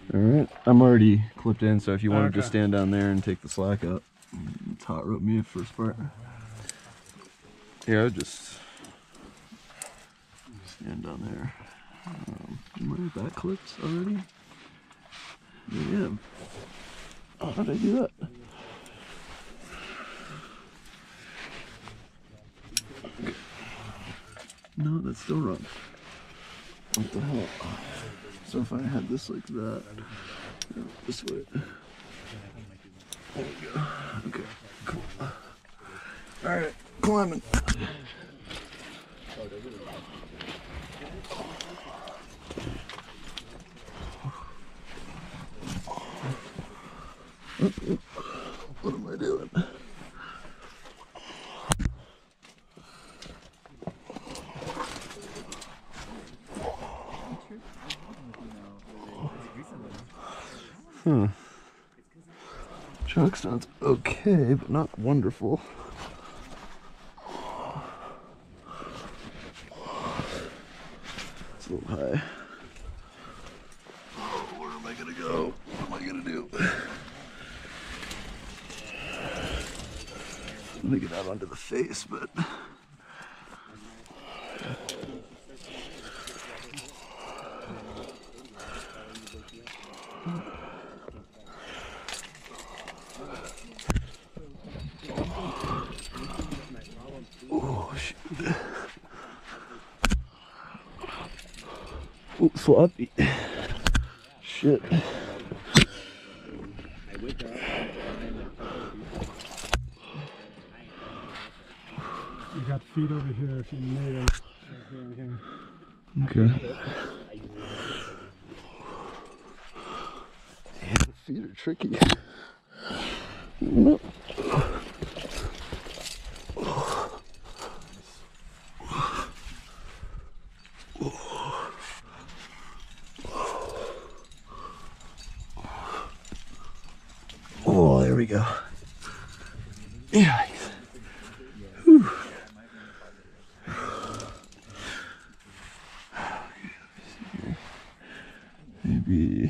Alright, I'm already clipped in, so if you want to just stand down there and take the slack up, hot rope me the first part. Yeah, I'll just stand down there. Am I back clipped already? I am. Oh, how did I do that? Okay. No, that's still wrong. What the hell? So if I had this like that, this way. There we go. Okay, cool. Alright, climbing. What am I doing? Chalk sounds okay, but not wonderful. It's a little high. Oh, where am I gonna go? What am I gonna do? I'm gonna get out onto the face, but oh shit. Oh, sloppy. Shit. You got feet over here if you need them. Okay. Yeah, the feet are tricky. No. Oh, there we go. Yeah. Whew. Maybe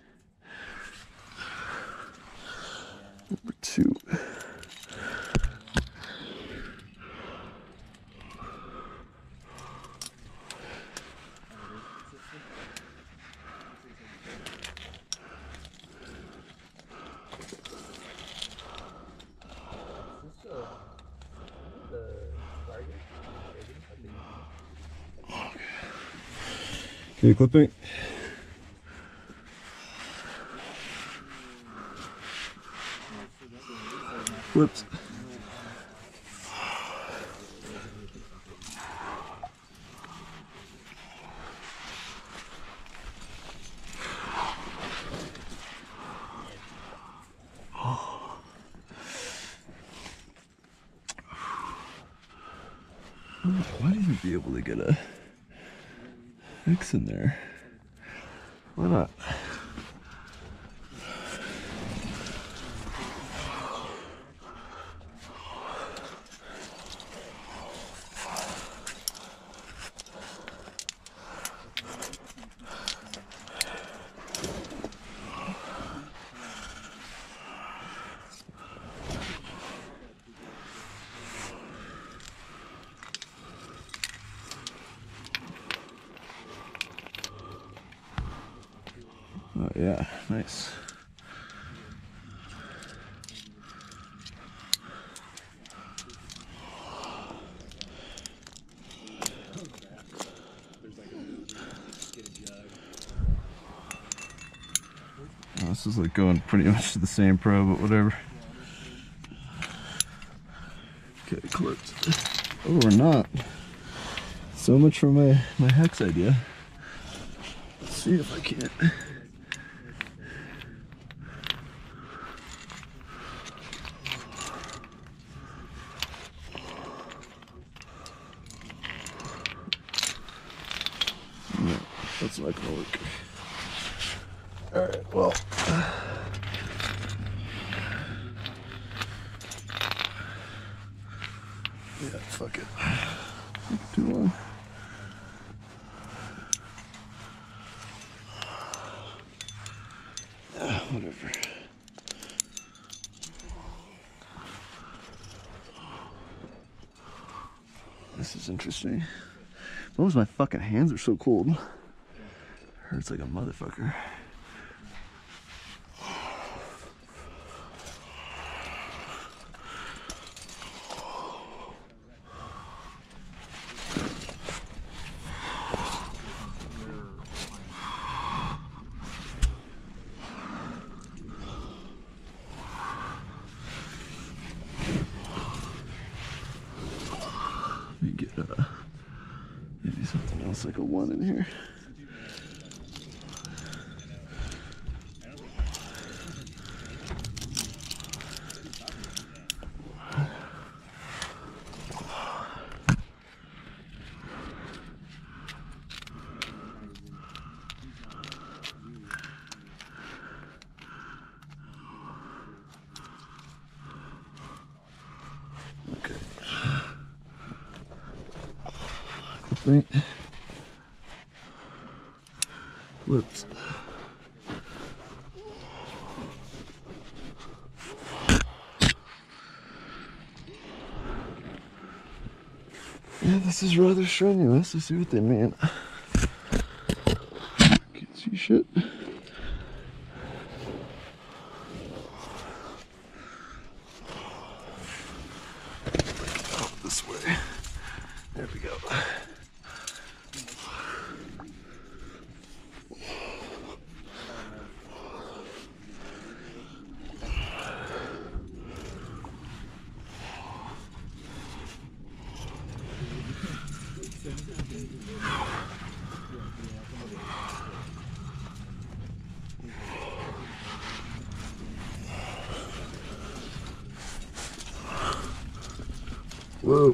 number 2. Okay, clipping. Whoops. Why didn't you be able to get a X in there? Why not? Oh yeah, nice. Oh, this is like going pretty much to the same pro, but whatever. Okay, clipped. Oh, we're not. So much for my hex idea. Let's see if I can't. No, that's not gonna work. Alright, well. Yeah, fuck it. Too long. Whatever. This is interesting. What was my fucking hands are so cold? Hurts like a motherfucker. Let me get maybe something else like a 1 in here. Right. Whoops. Yeah, this is rather strenuous. I see what they mean. Can't see shit. Oh, this way. There we go. Whoa.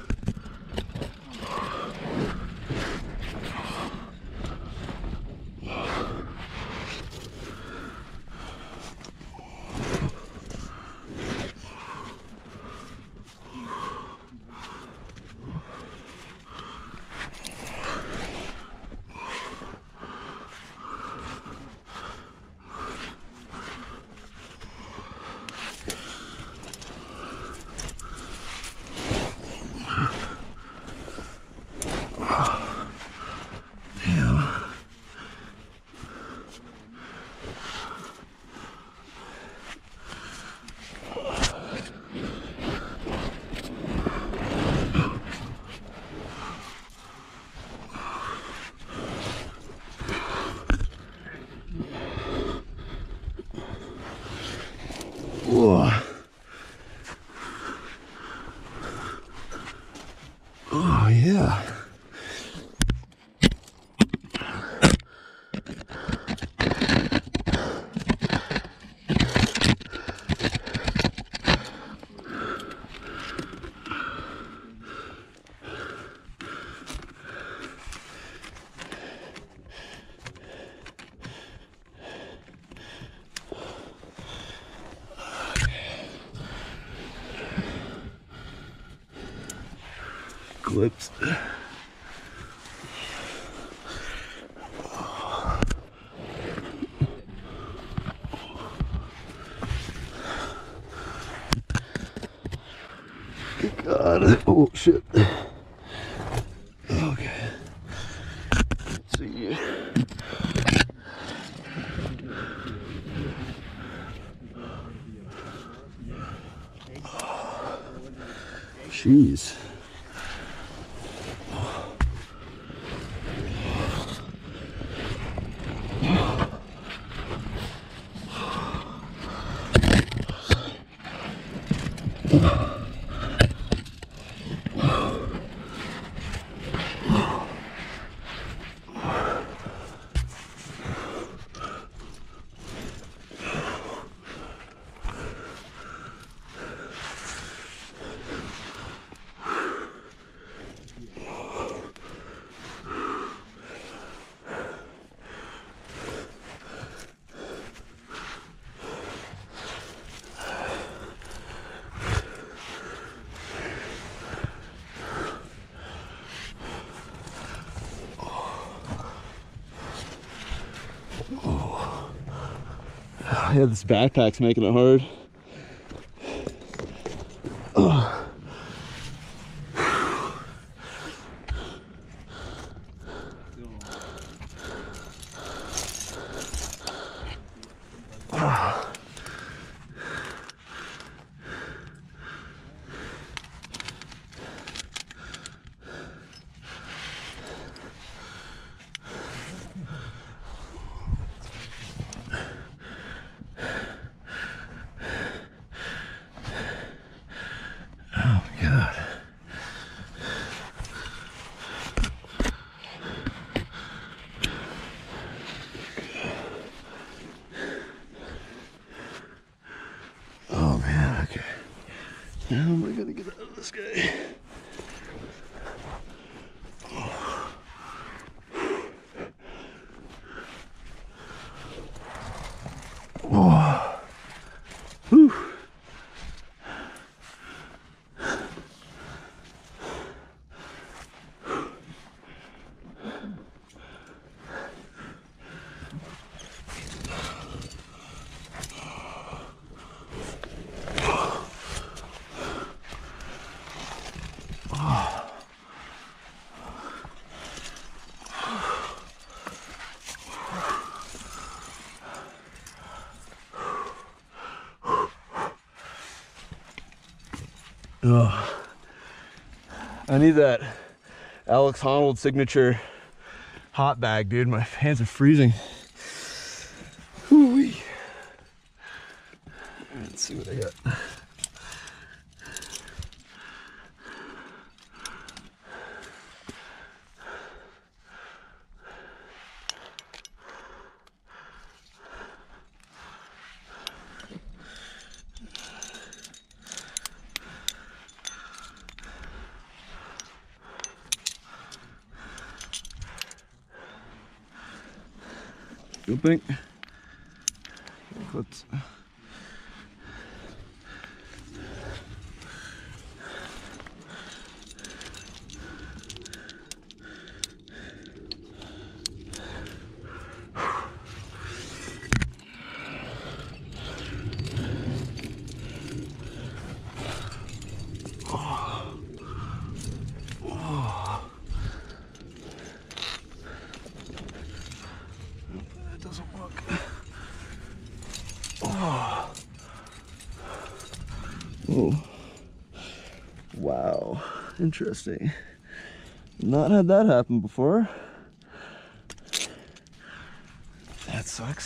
Whoa. Oh, yeah. Clips. God. Oh shit. Okay. Let's see. Jeez. Yeah, this backpack's making it hard. Oh. How am I gonna get out of this guy? Oh. Whew. Oh, I need that Alex Honnold signature hot bag, dude. My hands are freezing. Woo-wee. Let's see what I got. Jumping. Clips. Oh, wow, interesting. Not had that happen before. That sucks.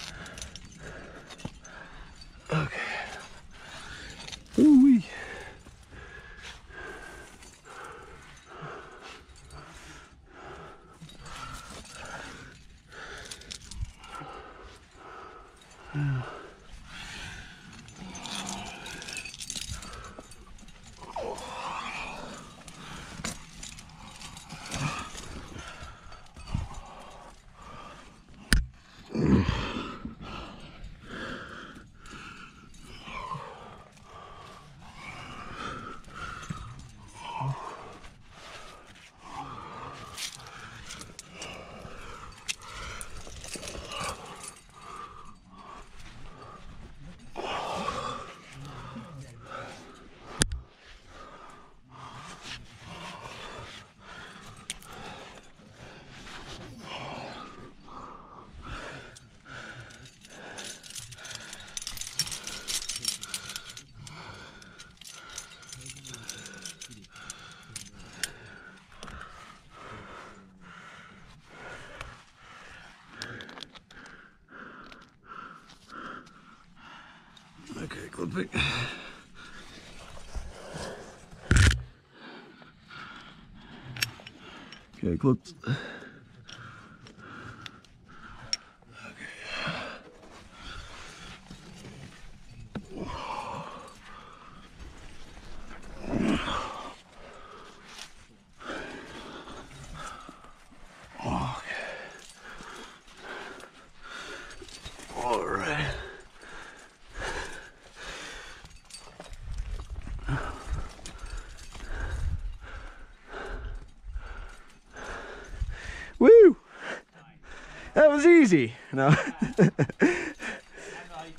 Okay. Ooh-wee. Okay, clipping. Okay, clips. Woo! That was easy. No.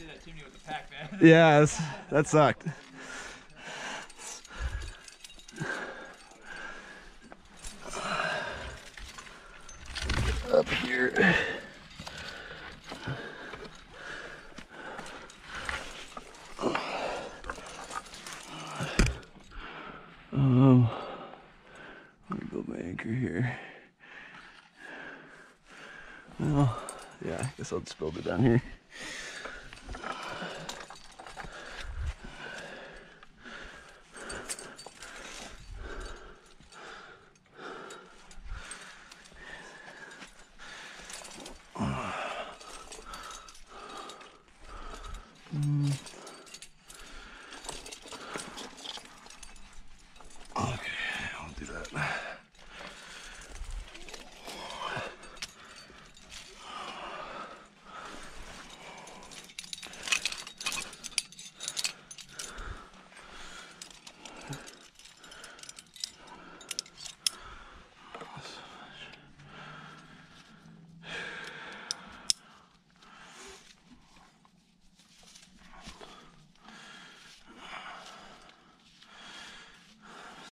back, man. Yeah, that sucked. Up here. Let me build my anchor here. Well, yeah, I guess I'll just build it down here.